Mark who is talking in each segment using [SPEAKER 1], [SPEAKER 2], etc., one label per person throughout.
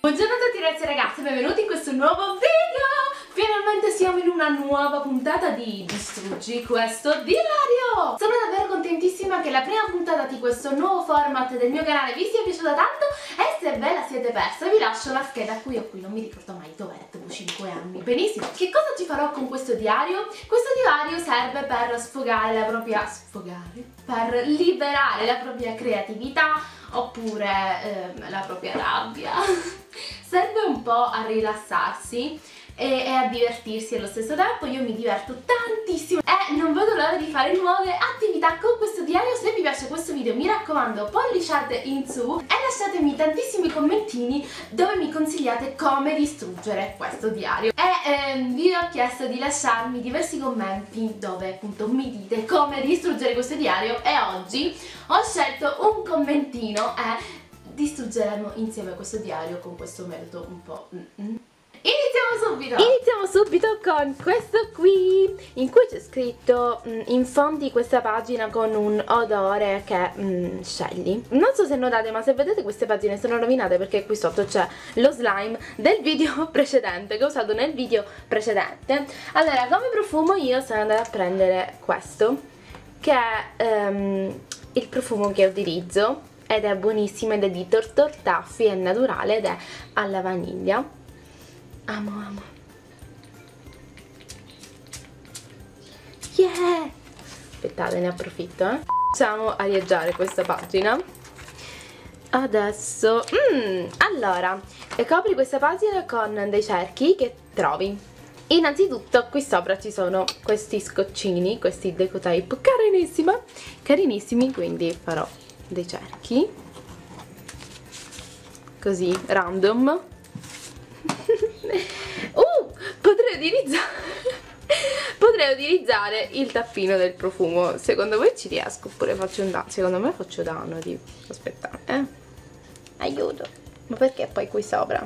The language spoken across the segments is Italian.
[SPEAKER 1] Buongiorno a tutti ragazzi e ragazze, benvenuti in questo nuovo video! Finalmente siamo in una nuova puntata di Distruggi questo diario! Sono davvero contentissima che la prima puntata di questo nuovo format del mio canale vi sia piaciuta tanto e se ve la siete persa vi lascio la scheda qui o qui, non mi ricordo mai dov'è, dopo 5 anni. Benissimo! Che cosa ci farò con questo diario? Questo diario serve per sfogare la propria... per liberare la propria creatività oppure la propria rabbia. Serve un po' a rilassarsi e a divertirsi allo stesso tempo. Io mi diverto tantissimo e non vedo l'ora di fare nuove attività con questo diario. Se vi piace questo video mi raccomando polliciate in su e lasciatemi tantissimi commentini dove mi consigliate come distruggere questo diario. E vi ho chiesto di lasciarmi diversi commenti dove appunto mi dite come distruggere questo diario e oggi ho scelto un commentino e distruggeremo insieme questo diario con questo metodo un po'... Iniziamo subito con questo qui in cui c'è scritto infondi questa pagina con un odore che scegli. Non so se notate, ma se vedete queste pagine sono rovinate perché qui sotto c'è lo slime del video precedente che ho usato nel video precedente. Allora, come profumo io sono andata a prendere questo che è il profumo che utilizzo ed è buonissimo ed è di Tortor Taffy, è naturale ed è alla vaniglia. Amo. Yeah! Aspettate, ne approfitto, Facciamo arieggiare questa pagina. Adesso... allora, copri questa pagina con dei cerchi che trovi. Innanzitutto qui sopra ci sono questi scoccini, questi decotape carinissimi, quindi farò dei cerchi così, random. Potrei utilizzare il tappino del profumo. Secondo voi ci riesco oppure faccio un danno? Secondo me faccio danno, tipo. Aspettate, aiuto. Ma perché poi qui sopra?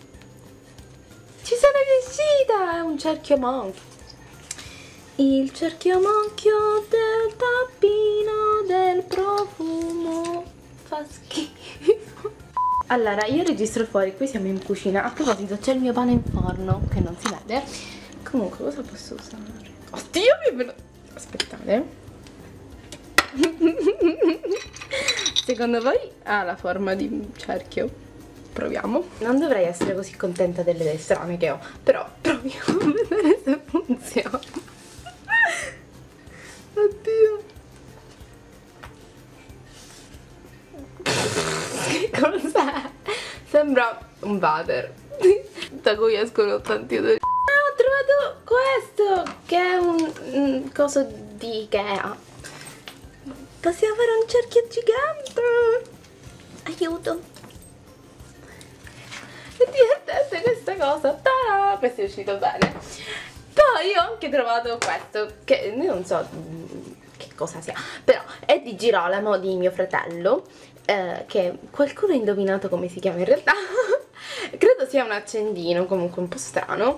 [SPEAKER 1] Ci sono riuscita! È un cerchio monchio. Il cerchio monchio del tappino del profumo fa schifo. Allora, io registro fuori, qui siamo in cucina. A proposito, c'è il mio pane in forno, che non si vede. Comunque, cosa posso usare? Oddio, aspettate. Secondo voi ha la forma di un cerchio? Proviamo. Non dovrei essere così contenta delle idee strane che ho, però proviamo a vedere se funziona. Oddio. Che cos'è? Sembra un water da cui escono tanti odori. Ho trovato questo che è un coso di Ikea. Possiamo fare un cerchio gigante. Aiuto. È divertente questa cosa. Ta-da! Questo è uscito bene. Poi ho anche trovato questo che non so che cosa sia, però è di Girolamo di mio fratello, che qualcuno ha indovinato come si chiama in realtà. Credo sia un accendino, comunque un po' strano.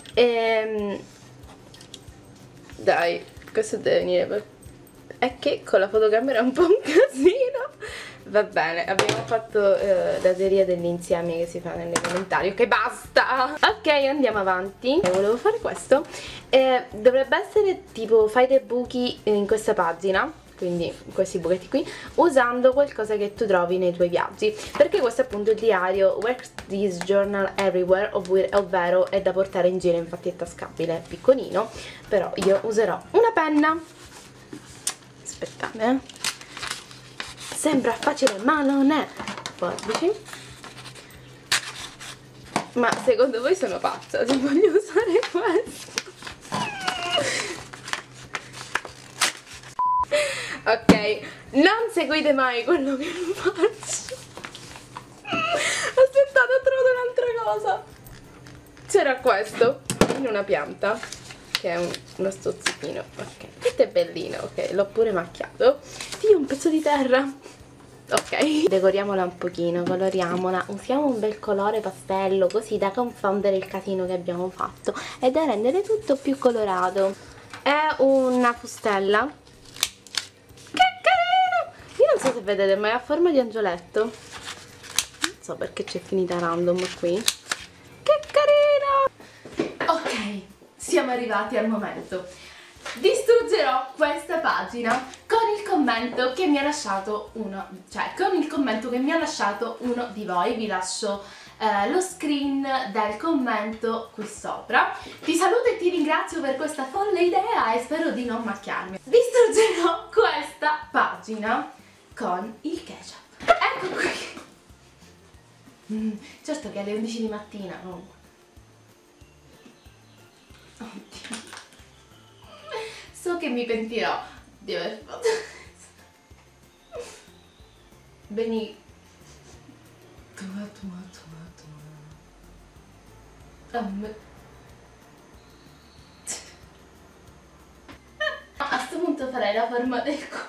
[SPEAKER 1] Dai, questo deve venire è che con la fotocamera è un po' un casino. Va bene, abbiamo fatto la teoria dell'insieme che si fa nelle commentarie. Ok, basta! Ok, andiamo avanti. Volevo fare questo. Dovrebbe essere tipo fai dei buchi in questa pagina, quindi questi buchetti qui, usando qualcosa che tu trovi nei tuoi viaggi, perché questo è appunto il diario Wear This Journal Everywhere, ovvero è da portare in giro, infatti è tascabile, piccolino, però io userò una penna. Aspettate, sembra facile ma non è. Forbici. Ma secondo voi sono pazza se voglio usare questo? Ok, non seguite mai quello che faccio. Aspettate, ho trovato un'altra cosa. C'era questo in una pianta che è uno stuzzichino. Ok, questo è bellino. Ok, l'ho pure macchiato. Dio, un pezzo di terra. Ok, decoriamola un pochino, coloriamola, usiamo un bel colore pastello così da confondere il casino che abbiamo fatto e da rendere tutto più colorato. È una fustella. Che carino! Io non so se vedete, ma è a forma di angioletto.
[SPEAKER 2] so perché c'è finita random qui. Che carino!
[SPEAKER 1] Ok, siamo arrivati al momento. Distruggerò questa pagina con il commento che mi ha lasciato uno, uno di voi. Vi lascio lo screen del commento qui sopra. Ti saluto e ti ringrazio per questa folle idea e spero di non macchiarmi. Distruggerò questa pagina con il ketchup. Ecco qui. Certo che alle 11 di mattina, no? Oddio. So che mi pentirò di aver fatto questo. Beni. A sto punto farei la forma del cuore.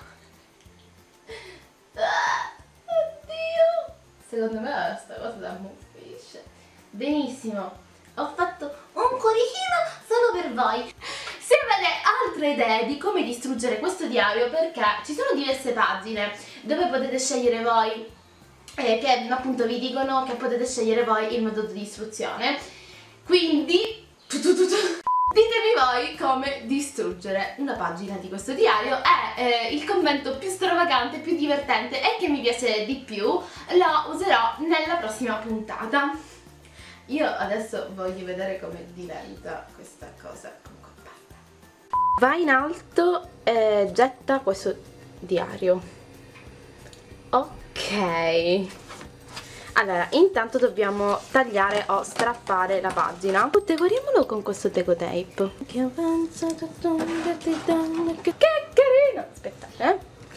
[SPEAKER 1] Oddio. Secondo me sta cosa da muffisce. Benissimo. Ho fatto un cuoricino solo per voi. Se avete altre idee di come distruggere questo diario, perché ci sono diverse pagine dove potete scegliere voi, che appunto vi dicono che potete scegliere voi il metodo di istruzione, quindi ditemi voi come distruggere una pagina di questo diario e il commento più stravagante, più divertente e che mi piace di più lo userò nella prossima puntata. Io adesso voglio vedere come diventa questa cosa con compatta.
[SPEAKER 2] Vai in alto e getta questo diario. Ok. Allora, intanto dobbiamo tagliare o strappare la pagina. Decoriamolo con questo deco tape. Che carino! Aspettate,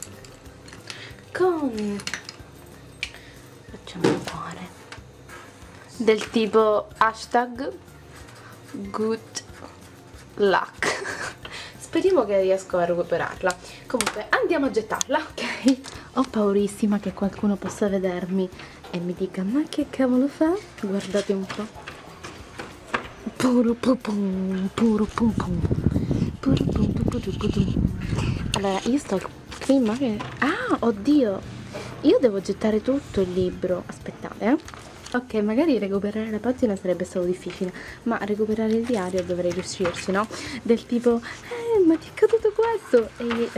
[SPEAKER 2] facciamo un cuore del tipo hashtag good luck. Speriamo che riesco a recuperarla. Comunque andiamo a gettarla, ok? Ho paurissima che qualcuno possa vedermi e mi dica: ma che cavolo fa? Guardate un po'. Puro pum pum, puro pum pum, puro pum pum pum. Allora io sto qui, ma che... Ah, oddio, io devo gettare tutto il libro. Aspettate, ok, magari recuperare la pagina sarebbe stato difficile, ma recuperare il diario dovrei riuscirci, no? Del tipo, ma ti è caduto questo? E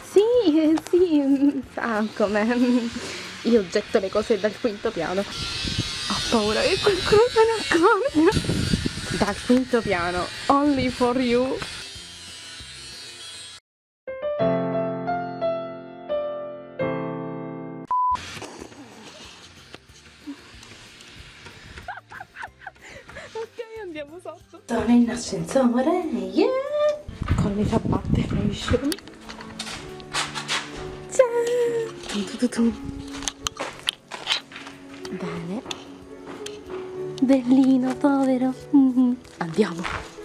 [SPEAKER 2] sì, sa come. Io getto le cose dal quinto piano. Ho paura che qualcuno se ne accorga. Dal quinto piano, only for you. Andiamo sotto. Sono in ascensore, yeah! Con le ciabatte, ciao! Bene. Bellino, povero. Andiamo.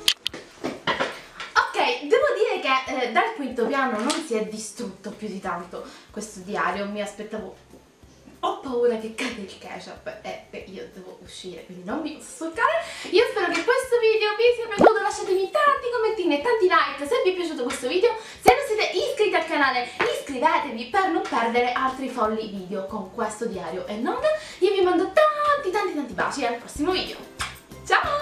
[SPEAKER 1] Ok, devo dire che dal quinto piano non si è distrutto più di tanto questo diario. Mi aspettavo... Ho paura che cade il ketchup e io devo uscire, quindi non mi posso stoccare. Io spero che questo video vi sia piaciuto, lasciatemi tanti commentini e tanti like se vi è piaciuto questo video. Se non siete iscritti al canale iscrivetevi per non perdere altri folli video con questo diario e non. Io vi mando tanti baci al prossimo video. Ciao!